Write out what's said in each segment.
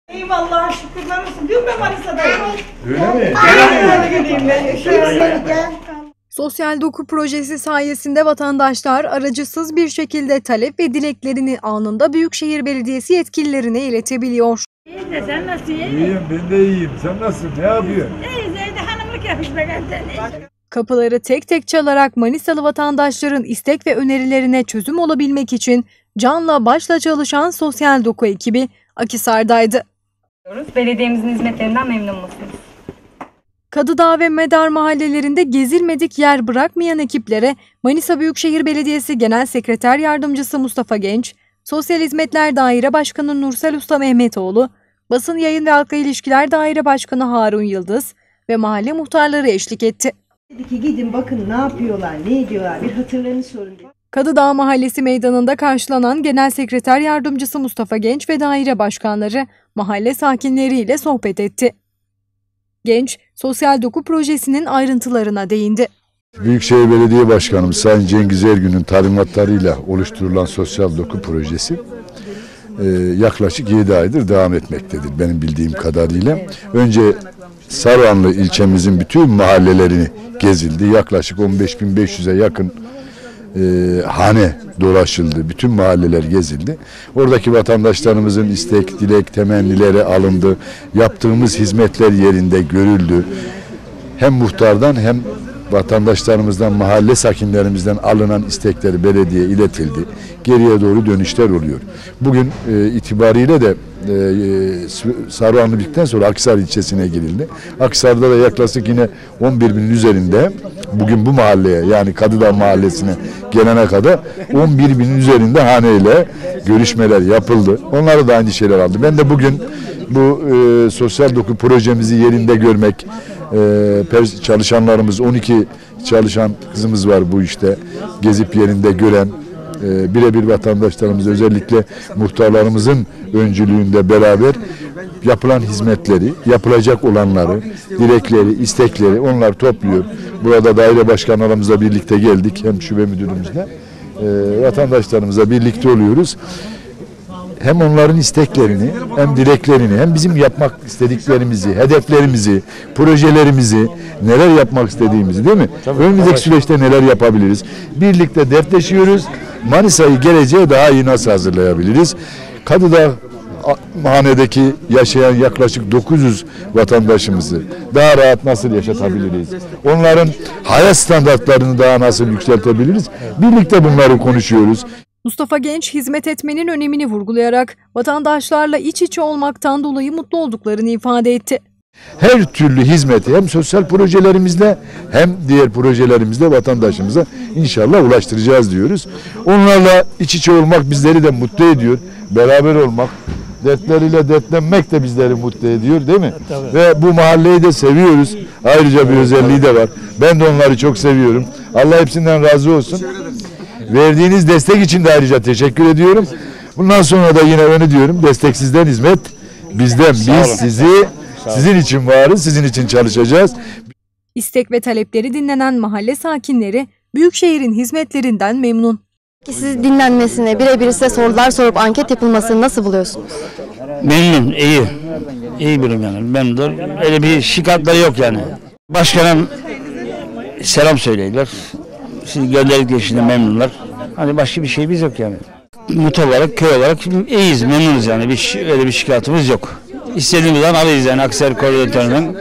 Eyvallah şükürler olsun. Değil mi Manisa'dayım? Öyle mi? Şöyle. Sosyal Doku projesi sayesinde vatandaşlar aracısız bir şekilde talep ve dileklerini anında Büyükşehir Belediyesi yetkililerine iletebiliyor. İyi de sen nasılsın? İyiyim, ben de iyiyim. Sen nasılsın? Ne yapıyorsun? İyiyiz evde hanımlık yapıyoruz be seni. Kapıları tek tek çalarak Manisalı vatandaşların istek ve önerilerine çözüm olabilmek için canla başla çalışan Sosyal Doku ekibi Akhisar'daydı. Belediyemizin hizmetlerinden memnun musunuz? Kadıdağ ve Medar mahallelerinde gezilmedik yer bırakmayan ekiplere Manisa Büyükşehir Belediyesi Genel Sekreter Yardımcısı Mustafa Genç, Sosyal Hizmetler Daire Başkanı Nursel Usta Mehmetoğlu, Basın Yayın ve Halkla İlişkiler Daire Başkanı Harun Yıldız ve mahalle muhtarları eşlik etti. Dedi ki gidin bakın ne yapıyorlar, ne ediyorlar, bir hatırlarını sorun dedi. Kadıdağ Mahallesi meydanında karşılanan Genel Sekreter Yardımcısı Mustafa Genç ve daire başkanları mahalle sakinleriyle sohbet etti. Genç, Sosyal Doku projesinin ayrıntılarına değindi. Büyükşehir Belediye Başkanımız Sayın Cengiz Ergün'ün talimatlarıyla oluşturulan Sosyal Doku projesi yaklaşık 7 aydır devam etmektedir benim bildiğim kadarıyla. Önce Saruhanlı ilçemizin bütün mahallelerini gezildi. Yaklaşık 15.500'e yakın hane dolaşıldı. Bütün mahalleler gezildi. Oradaki vatandaşlarımızın istek, dilek, temennileri alındı. Yaptığımız hizmetler yerinde görüldü. Hem muhtardan hem vatandaşlarımızdan, mahalle sakinlerimizden alınan istekleri belediyeye iletildi. Geriye doğru dönüşler oluyor. Bugün itibariyle de Saruhanlı bittikten sonra Akhisar ilçesine girildi. Akhisar'da da yaklaşık yine 11.000'in üzerinde bugün bu mahalleye yani Kadıdağ mahallesine gelene kadar 11.000'in üzerinde haneyle görüşmeler yapıldı. Onlara da aynı şeyler aldı. Ben de bugün bu Sosyal Doku projemizi yerinde görmek, çalışanlarımız 12 çalışan kızımız var bu işte gezip yerinde gören birebir vatandaşlarımız özellikle muhtarlarımızın öncülüğünde beraber yapılan hizmetleri, yapılacak olanları, dilekleri, istekleri onlar topluyor. Burada daire başkanlarımızla birlikte geldik hem şube müdürümüzle vatandaşlarımızla birlikte oluyoruz. Hem onların isteklerini, hem dileklerini, hem bizim yapmak istediklerimizi, hedeflerimizi, projelerimizi, neler yapmak istediğimizi değil mi? Önümüzdeki süreçte neler yapabiliriz? Birlikte dertleşiyoruz. Manisa'yı geleceğe daha iyi nasıl hazırlayabiliriz? Kadıdağ hanedeki yaşayan yaklaşık 900 vatandaşımızı daha rahat nasıl yaşatabiliriz? Onların hayat standartlarını daha nasıl yükseltebiliriz? Birlikte bunları konuşuyoruz. Mustafa Genç, hizmet etmenin önemini vurgulayarak vatandaşlarla iç içe olmaktan dolayı mutlu olduklarını ifade etti. Her türlü hizmeti hem sosyal projelerimizle hem diğer projelerimizle vatandaşımıza inşallah ulaştıracağız diyoruz. Onlarla iç içe olmak bizleri de mutlu ediyor. Beraber olmak, dertleriyle dertlenmek de bizleri mutlu ediyor değil mi? Tabii. Ve bu mahalleyi de seviyoruz. Ayrıca bir özelliği de var. Ben de onları çok seviyorum. Allah hepsinden razı olsun. Verdiğiniz destek için de ayrıca teşekkür ediyorum. Bundan sonra da yine öyle diyorum. Desteksizden hizmet bizden. Biz sizin için varız, sizin için çalışacağız. İstek ve talepleri dinlenen mahalle sakinleri Büyükşehir'in hizmetlerinden memnun. Siz dinlenmesini, birebir size sorular sorup anket yapılmasını nasıl buluyorsunuz? Memnun, iyi. İyi birim yani. Memnun. Öyle bir şikayetleri yok yani. Başkanım selam söyleyirler. Siz gönderdikleri için de memnunlar. Hani başka bir şeyimiz yok yani. Mutlu olarak, köy olarak iyiyiz, memnunuz yani. Öyle bir şikayetimiz yok. İstediğimiz zaman alırız yani Akhisar koordinatöründen.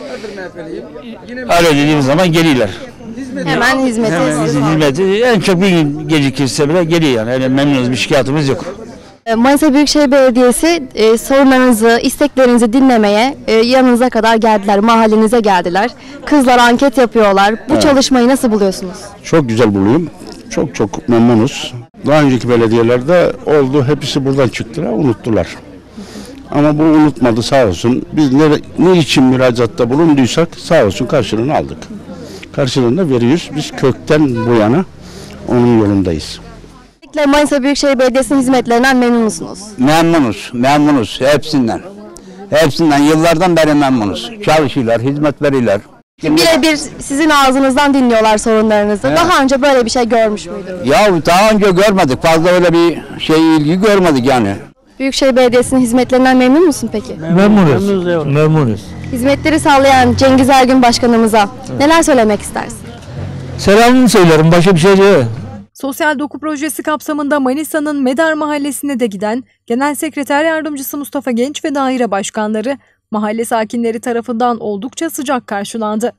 Alo dediğimiz zaman geliyorlar. Hemen hizmeti. En çok bir gün gecikirse bile geliyor yani. Öyle memnunuz, bir şikayetimiz yok. Manisa Büyükşehir Belediyesi sorunlarınızı, isteklerinizi dinlemeye yanınıza kadar geldiler, mahallenize geldiler. Kızlar anket yapıyorlar. Bu çalışmayı nasıl buluyorsunuz? Çok güzel buluyorum. Çok memnunuz. Daha önceki belediyelerde oldu, hepsi buradan çıktılar, unuttular. Ama bu unutmadı sağ olsun. Biz ne için müracaatta bulunduysak sağ olsun karşılığını aldık. Karşılığını veriyoruz. Biz kökten bu yana onun yolundayız. Manisa Büyükşehir Belediyesi'nin hizmetlerinden memnun musunuz? Memnunuz hepsinden. Hepsinden yıllardan beri memnunuz. Çalışıyorlar, hizmet veriyorlar. Birebir sizin ağzınızdan dinliyorlar sorunlarınızı. Evet. Daha önce böyle bir şey görmüş müydünüz? Ya daha önce görmedik. Fazla öyle bir ilgi görmedik yani. Büyükşehir Belediyesi'nin hizmetlerinden memnun musun peki? Memnunuz. Hizmetleri sağlayan Cengiz Ergün Başkanımıza neler söylemek istersin? Selamını söylerim. Başka bir şey değil. Sosyal Doku Projesi kapsamında Manisa'nın Medar Mahallesi'ne de giden Genel Sekreter Yardımcısı Mustafa Genç ve daire başkanları mahalle sakinleri tarafından oldukça sıcak karşılandı.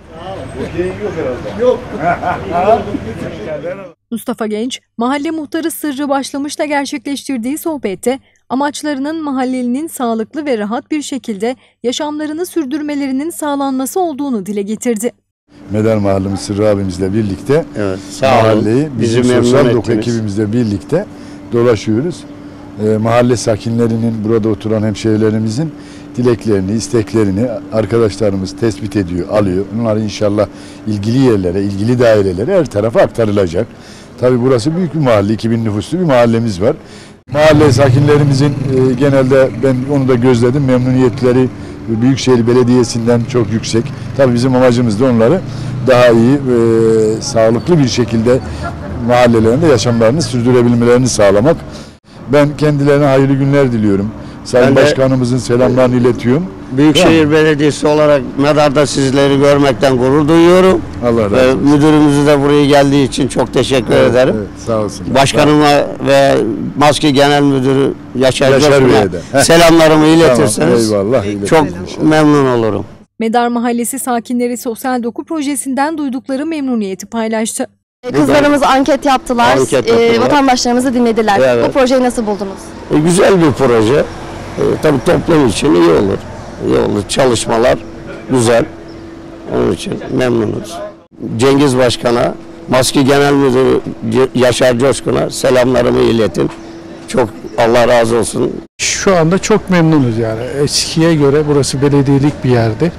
Mustafa Genç, mahalle muhtarı Sırrı Başlamış'la gerçekleştirdiği sohbette amaçlarının mahallenin sağlıklı ve rahat bir şekilde yaşamlarını sürdürmelerinin sağlanması olduğunu dile getirdi. Medar Mahallemiz Sırrı abimizle birlikte Sağ olun. mahalleyi Bizi bizim memnun sosyal doku ettiniz. ekibimizle birlikte dolaşıyoruz. Mahalle sakinlerinin, burada oturan hemşehrilerimizin dileklerini, isteklerini arkadaşlarımız tespit ediyor, alıyor. Bunlar inşallah ilgili yerlere, ilgili dairelere, her tarafa aktarılacak. Tabii burası büyük bir mahalle, 2000 nüfuslu bir mahallemiz var. Mahalle sakinlerimizin genelde ben onu da gözledim, memnuniyetleri Büyükşehir Belediyesi'nden çok yüksek. Tabii bizim amacımız da onları daha iyi, sağlıklı bir şekilde mahallelerinde yaşamlarını sürdürebilmelerini sağlamak. Ben kendilerine hayırlı günler diliyorum. Sayın Başkanımızın selamlarını iletiyorum. Büyükşehir Belediyesi olarak Medar'da sizleri görmekten gurur duyuyorum. Allah razı olsun. Müdürümüzü de buraya geldiği için çok teşekkür ederim. Evet, sağ olsun. Başkanıma ve Maske Genel Müdürü Yaşar Bey'e Bey'e de. selamlarımı iletirseniz Tamam, eyvallah. çok memnun olurum. Medar Mahallesi sakinleri Sosyal Doku Projesi'nden duydukları memnuniyeti paylaştı. Kızlarımız anket yaptılar, Anket yaptılar. vatandaşlarımızı dinlediler. Evet. Bu projeyi nasıl buldunuz? Güzel bir proje. Tabii toplum için iyi olur. İyi olur. Çalışmalar güzel. Onun için memnunuz. Cengiz Başkan'a, Maske Genel Müdürü Yaşar Coşkun'a selamlarımı iletin. Çok Allah razı olsun. Şu anda çok memnunuz yani. Eskiye göre burası belediyelik bir yerdi.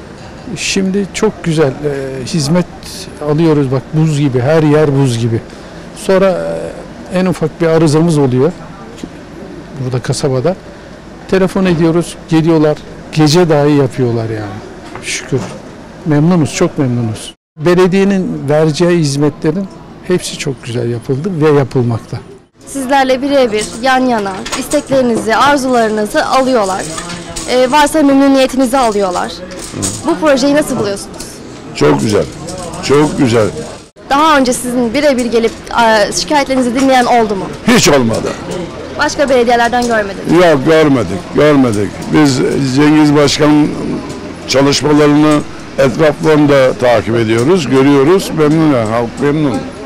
Şimdi çok güzel hizmet alıyoruz, bak buz gibi, her yer buz gibi. Sonra en ufak bir arızamız oluyor burada kasabada. Telefon ediyoruz, geliyorlar, gece dahi yapıyorlar yani. Şükür. Memnunuz, çok memnunuz. Belediyenin vereceği hizmetlerin hepsi çok güzel yapıldı ve yapılmakta. Sizlerle birebir yan yana isteklerinizi, arzularınızı alıyorlar. Varsa memnuniyetinizi alıyorlar. Bu projeyi nasıl buluyorsunuz? Çok güzel. Çok güzel. Daha önce sizin birebir gelip şikayetlerinizi dinleyen oldu mu? Hiç olmadı. Başka belediyelerden görmediniz. Yok, görmedik. Biz Cengiz Başkan'ın çalışmalarını etraflarında takip ediyoruz, görüyoruz. Memnun, halk memnun.